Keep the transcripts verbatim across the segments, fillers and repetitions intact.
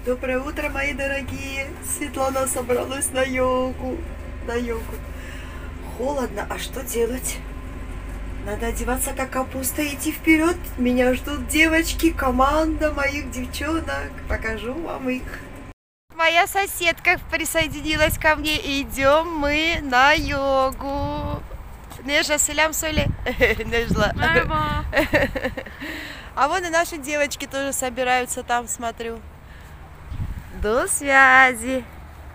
Доброе утро, мои дорогие! Светлана собралась на йогу. На йогу. Холодно, а что делать? Надо одеваться как капуста и идти вперед. Меня ждут девочки, команда моих девчонок. Покажу вам их. Моя соседка присоединилась ко мне. Идем мы на йогу. Нежа, селям соли. Нежла. А вон и наши девочки тоже собираются там, смотрю. До связи.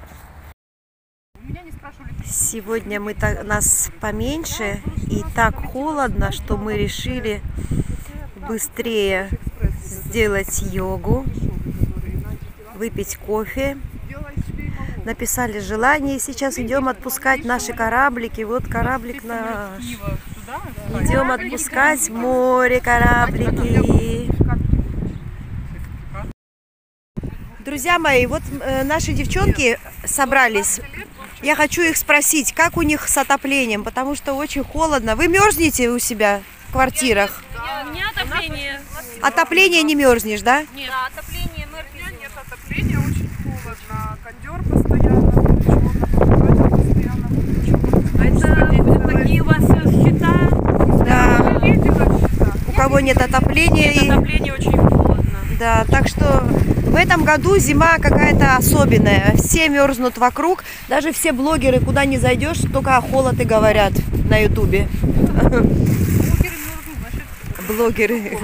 Сегодня мы так, нас поменьше и так холодно, что мы решили быстрее сделать йогу, выпить кофе. Написали желание, и сейчас идем отпускать наши кораблики. Вот кораблик наш. Идем отпускать в море кораблики. Друзья мои, вот э, наши девчонки собрались. Я хочу их спросить, как у них с отоплением, потому что очень холодно. Вы мерзнете у себя в квартирах? У меня отопление. Отопление не мерзнешь, да? Нет, да, отопление мерзнет. Нет отопления, очень холодно. Кондер постоянно, холодно, постоянно. Это такие у вас счета? Да. Я видела счета. У кого нет отопления. И... Отопление очень холодно. Да, так что в этом году зима какая-то особенная. Все мерзнут вокруг. Даже все блогеры, куда не зайдешь, только о холод и говорят на ютубе. Блогеры.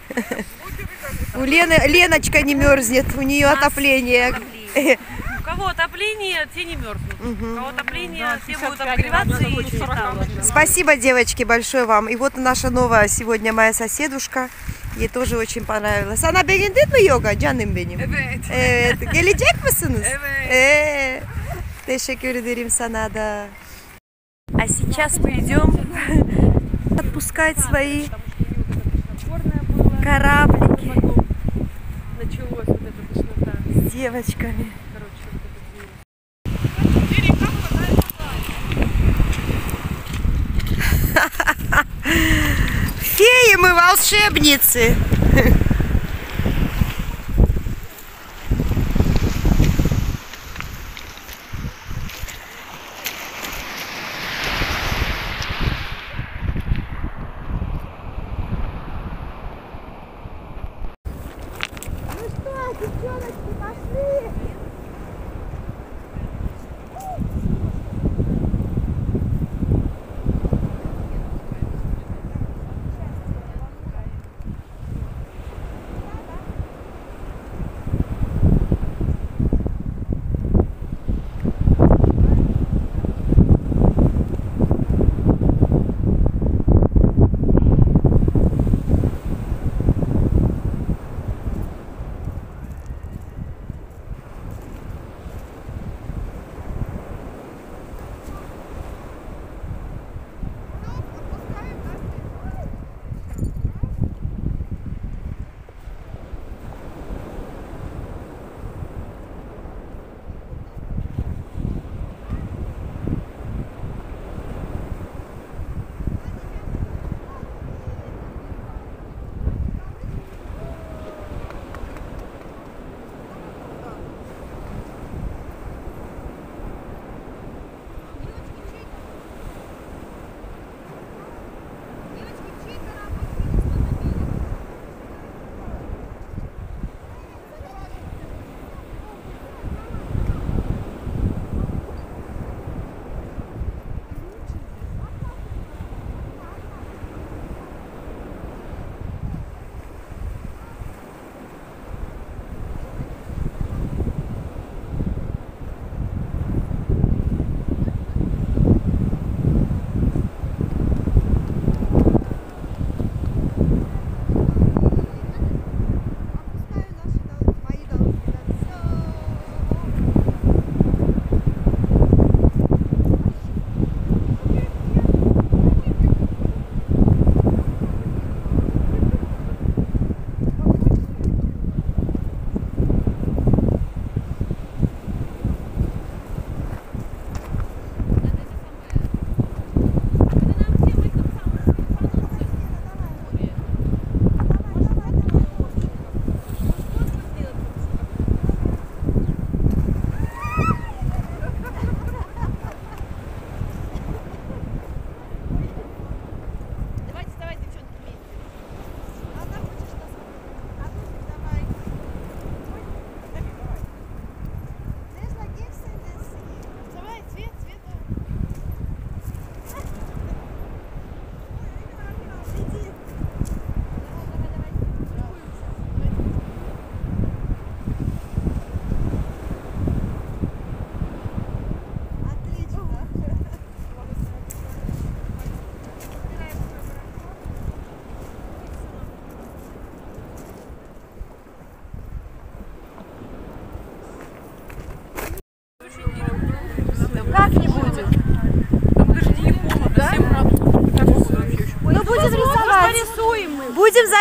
У Лены, Леночка не мерзнет, у нее отопление. У кого отопление, те не мерзнут. У кого отопление, те будут обогреваться и очень холодно. Спасибо, девочки, большое вам. И вот наша новая сегодня моя соседушка. Ей тоже очень понравилось. Sana beğendin mi yoga canım benim? Evet. Evet. Gelecek misiniz? Evet. Ee, teşekkür ederim sana да. А сейчас мы идем отпускать свои кораблики Началось вот это тошнота. с девочками. Феи мы волшебницы! Ну что, девчоночки, пошли!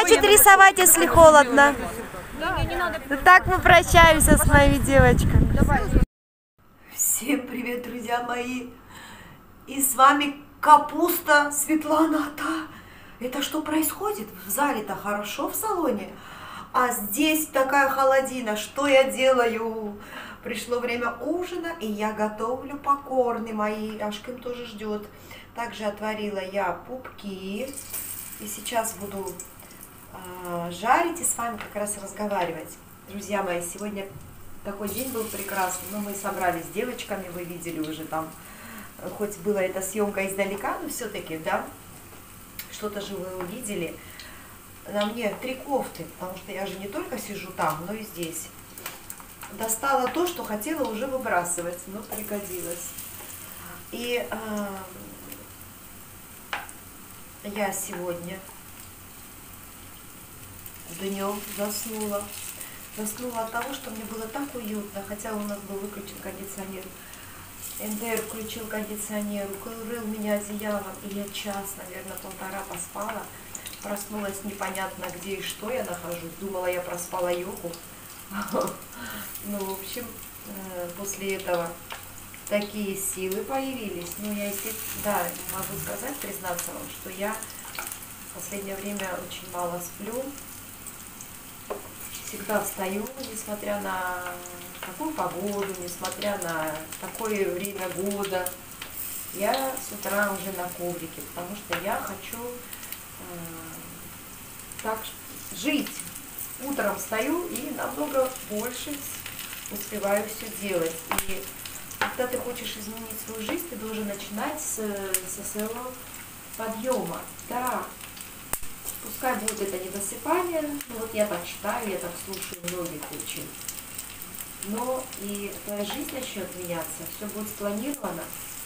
хватит рисовать, если холодно. Так мы прощаемся с моими девочками. Всем привет, друзья мои. И с вами Капуста Светлана. Это что происходит? В зале-то хорошо в салоне, а здесь такая холодина. Что я делаю? Пришло время ужина, и я готовлю покорны мои. Ашкин тоже ждет. Также отварила я пупки. И сейчас буду э, жарить и с вами как раз разговаривать. Друзья мои, сегодня такой день был прекрасный. Но мы собрались с девочками, вы видели уже там. Хоть была эта съемка издалека, но все-таки, да, что-то же вы увидели. На мне три кофты, потому что я же не только сижу там, но и здесь. Достала то, что хотела уже выбрасывать, но пригодилось. И э, я сегодня днем заснула. Заснула от того, что мне было так уютно, хотя у нас был выключен кондиционер. эн дэ эр включил кондиционер, укрыл меня одеялом, и я час, наверное, полтора поспала. Проснулась непонятно где и что я нахожусь. Думала, я проспала йогу. Ну, в общем, после этого такие силы появились. Ну, я, естественно, да, могу сказать, признаться вам, что я в последнее время очень мало сплю. Всегда встаю, несмотря на такую погоду, несмотря на такое время года. Я с утра уже на коврике, потому что я хочу э, так жить. Утром встаю и намного больше успеваю все делать. И когда ты хочешь изменить свою жизнь, ты должен начинать с, со своего подъема. Да, пускай будет это недосыпание, ну вот я так считаю, я так слушаю многих очень. Но и твоя жизнь начнет меняться, все будет спланировано.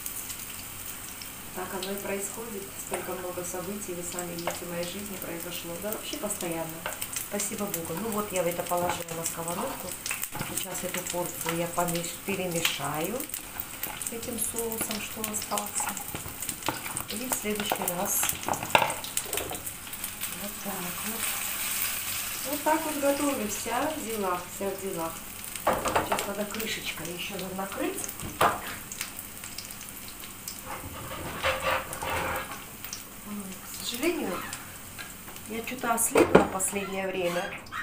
Так оно и происходит. Столько много событий, вы сами видите, в моей жизни произошло. Да вообще постоянно. Спасибо Богу. Ну вот я это положила на сковородку. Сейчас эту порцию я помеш... перемешаю этим соусом, что остался. И в следующий раз вот так вот. Вот так вот готовлю. Вся в делах, вся в делах. Сейчас надо крышечкой еще накрыть. К сожалению, я что-то ослепла в последнее время.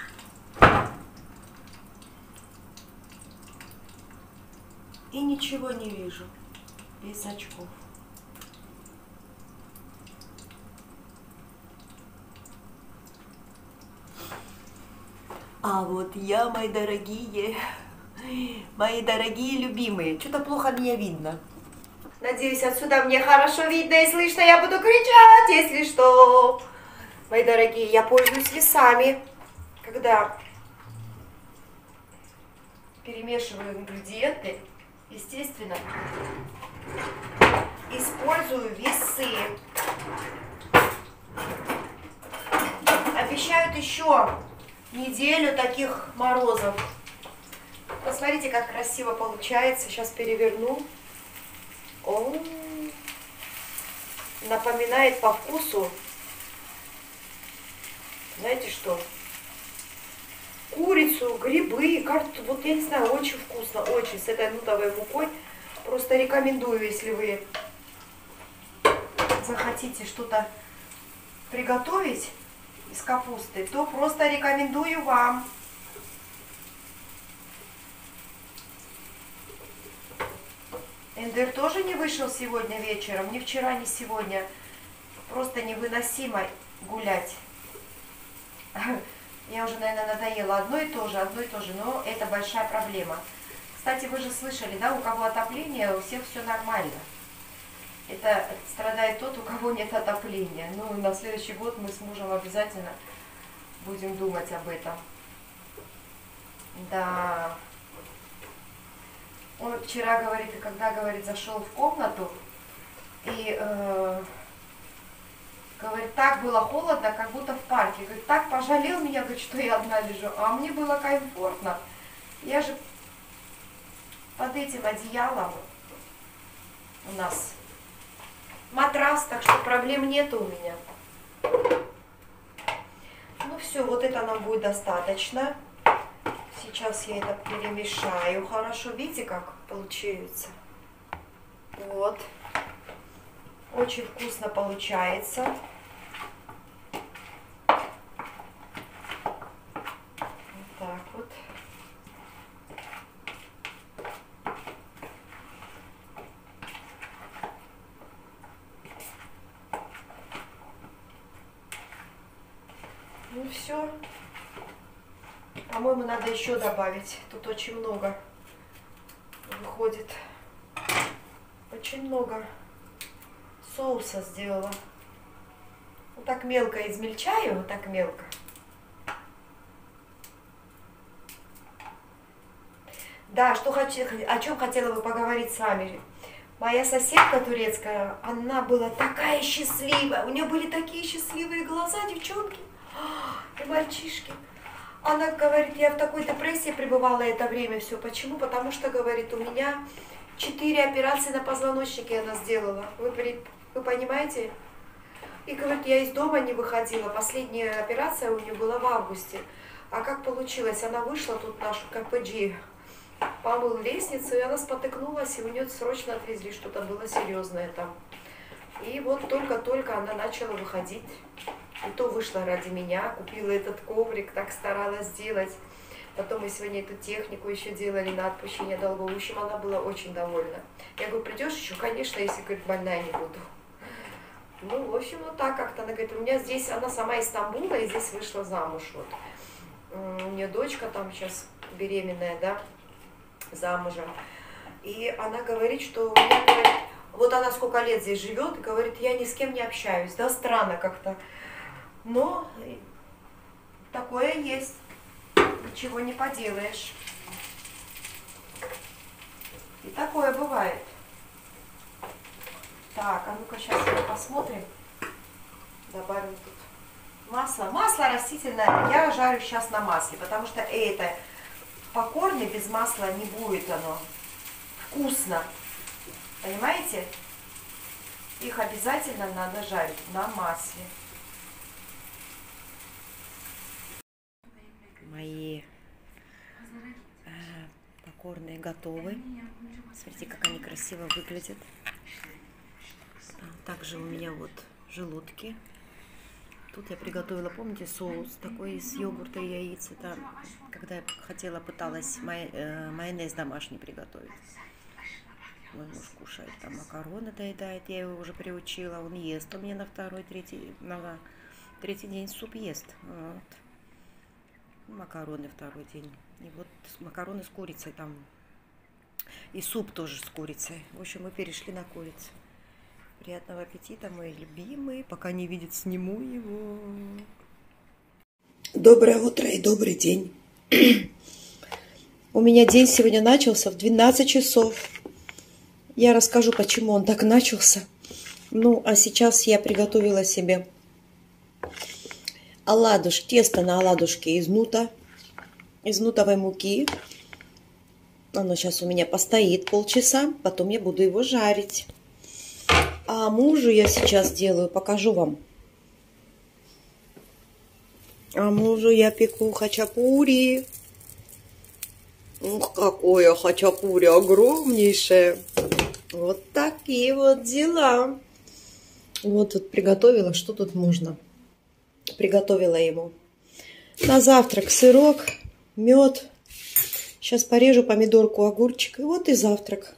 И ничего не вижу без очков. А вот я, мои дорогие, мои дорогие любимые, что-то плохо меня видно. Надеюсь, отсюда мне хорошо видно и слышно, я буду кричать, если что. Мои дорогие, я пользуюсь весами, когда перемешиваю ингредиенты, естественно, использую весы. Обещают еще неделю таких морозов. Посмотрите, как красиво получается. Сейчас переверну. О, напоминает по вкусу, знаете что, курицу, грибы, карту, вот я не знаю, очень вкусно, очень, с этой нутовой мукой. Просто рекомендую, если вы захотите что-то приготовить из капусты, то просто рекомендую вам. эн дэ эр тоже не вышел сегодня вечером, ни вчера, ни сегодня. Просто невыносимо гулять. Я уже, наверное, надоела одно и то же, одно и то же, но это большая проблема. Кстати, вы же слышали, да, у кого отопление, у всех все нормально. Это страдает тот, у кого нет отопления. Ну, на следующий год мы с мужем обязательно будем думать об этом. Да. Он вчера, говорит, когда, говорит, зашел в комнату, и, э, говорит, так было холодно, как будто в парке. Говорит, так пожалел меня, говорит, что я одна лежу, а мне было комфортно. Я же под этим одеялом у нас матрас, так что проблем нету у меня. все, вот это нам будет достаточно. Сейчас я это перемешаю хорошо. Видите, как получается? Вот. Очень вкусно получается. Вот так вот. Ну все. По-моему, надо еще добавить. Тут очень много выходит. Очень много соуса сделала. Вот так мелко измельчаю, вот так мелко. Да, что хочу, о чем хотела бы поговорить с вами. Моя соседка турецкая, она была такая счастливая. У нее были такие счастливые глаза, девчонки и мальчишки. Она говорит, я в такой депрессии пребывала это время все. Почему? Потому что, говорит, у меня четыре операции на позвоночнике она сделала. Вы, вы понимаете? И говорит, я из дома не выходила. Последняя операция у нее была в августе. А как получилось? Она вышла, тут нашу КПГ помыл лестницу, и она спотыкнулась, и у нее срочно отвезли, что-то было серьезное там. И вот только-только она начала выходить. И то вышла ради меня, купила этот коврик, так старалась сделать. Потом мы сегодня эту технику еще делали на отпущение долгов. В общем, она была очень довольна. Я говорю, придешь еще? Конечно, если, говорит, больная не буду. Ну, в общем, вот так как-то. Она говорит, у меня здесь, она сама из Стамбула, и здесь вышла замуж. Вот. У нее дочка там сейчас беременная, да, замужем. И она говорит, что у меня, говорит, вот она сколько лет здесь живет, говорит, я ни с кем не общаюсь. Да, странно как-то. Но такое есть. Ничего не поделаешь. И такое бывает. Так, а ну-ка сейчас мы посмотрим. Добавим тут масло. Масло растительное. Я жарю сейчас на масле, потому что это покорный без масла не будет оно вкусно. Понимаете? Их обязательно надо жарить на масле. Мои э, покорные готовы. Смотрите, как они красиво выглядят. Также у меня вот желудки. Тут я приготовила, помните, соус такой из йогурта и яиц. Это когда я хотела, пыталась май, э, майонез домашний приготовить. Мой муж кушает там макароны, доедает. Я его уже приучила. Он ест у меня на второй, третий, на третий день суп ест. Вот. Макароны второй день. И вот макароны с курицей там. И суп тоже с курицей. В общем, мы перешли на курицу. Приятного аппетита, мой любимый. Пока не видит, сниму его. Доброе утро и добрый день. У меня день сегодня начался в двенадцать часов. Я расскажу, почему он так начался. Ну, а сейчас я приготовила себе оладушки, тесто на оладушки из нута, из нутовой муки. Оно сейчас у меня постоит полчаса, потом я буду его жарить. А мужу я сейчас делаю, покажу вам. А мужу я пеку хачапури. Ух, какое хачапури огромнейшее. Вот такие вот дела. Вот тут приготовила, что тут можно. Приготовила ему на завтрак сырок, мед. Сейчас порежу помидорку, огурчик. И вот и завтрак.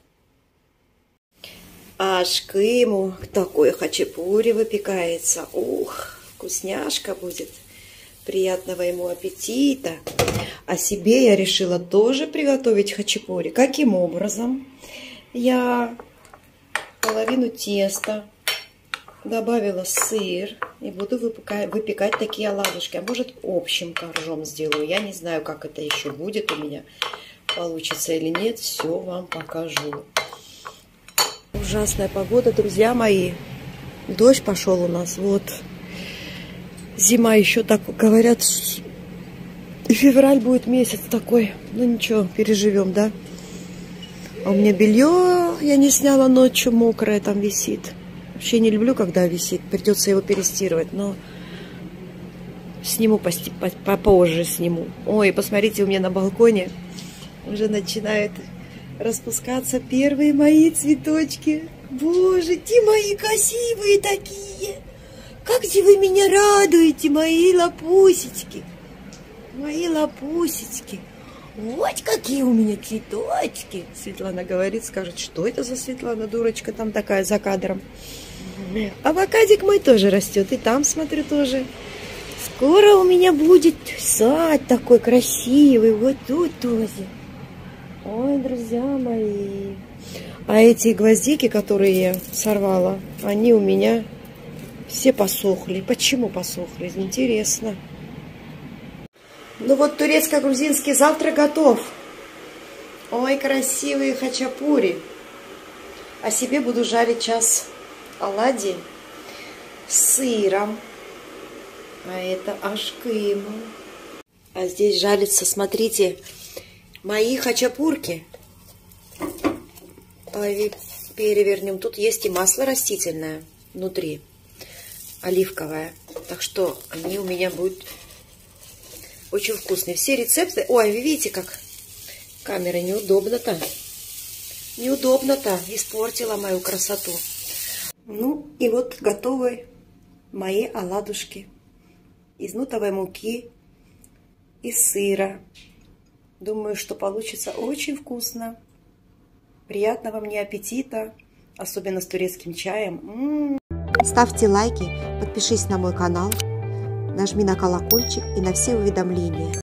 Ашкы ему такой хачапури выпекается. Ух, вкусняшка будет. Приятного ему аппетита. А себе я решила тоже приготовить хачапури. Каким образом? Я половину теста добавила сыр и буду выпекать, выпекать такие оладушки. А может, общим коржом сделаю. Я не знаю, как это еще будет у меня. Получится или нет. Все вам покажу. Ужасная погода, друзья мои. Дождь пошел у нас. Вот. Зима еще так, говорят, февраль будет месяц такой. Ну ничего, переживем, да? А у меня белье я не сняла ночью, мокрое там висит. Вообще не люблю, когда висит. Придется его перестирывать, но Сниму попозже, сниму. Ой, посмотрите, у меня на балконе уже начинают распускаться первые мои цветочки. Боже, те мои красивые такие. Как же вы меня радуете, мои лапусечки. Мои лапусечки. Вот какие у меня цветочки. Светлана говорит, скажет, что это за Светлана, дурочка там такая за кадром. Авокадик мой тоже растет. И там, смотрю, тоже. Скоро у меня будет сад такой красивый. Вот тут тоже. Ой, друзья мои. А эти гвоздики, которые я сорвала, они у меня все посохли. Почему посохли? Интересно. Ну вот турецко-грузинский завтрак готов. Ой, красивые хачапури. А себе буду жарить сейчас оладьи с сыром. А это ашкыма. А здесь жарится, смотрите, мои хачапурки. Ой, перевернем. Тут есть и масло растительное внутри, оливковое. Так что они у меня будут очень вкусные. Все рецепты... Ой, вы видите, как камера неудобно-то. Неудобно-то. Испортила мою красоту. Ну, и вот готовы мои оладушки. Из нутовой муки, из сыра. Думаю, что получится очень вкусно. Приятного мне аппетита, особенно с турецким чаем. М-м-м. Ставьте лайки, подпишись на мой канал, нажми на колокольчик и на все уведомления.